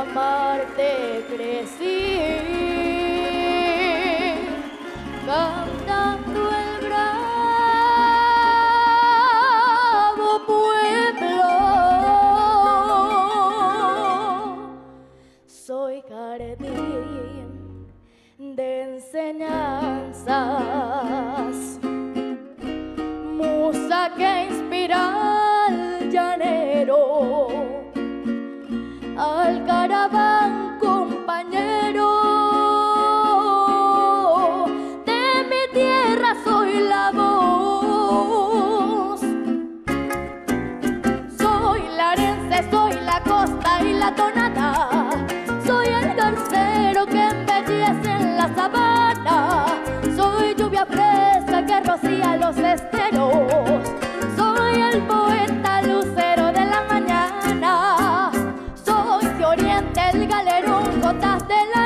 amarte crecí, cantando el bravo pueblo. Soy jardín de enseñanzas, musa que inspira al llanero, al caraván compañero. De mi tierra soy la voz, soy larense, soy la costa y la tonada, soy el garcero que embellece en la sabana, soy lluvia fresca que rocía los esteros, soy el poeta lucero de la mañana, soy de oriente el galerón, gotas de la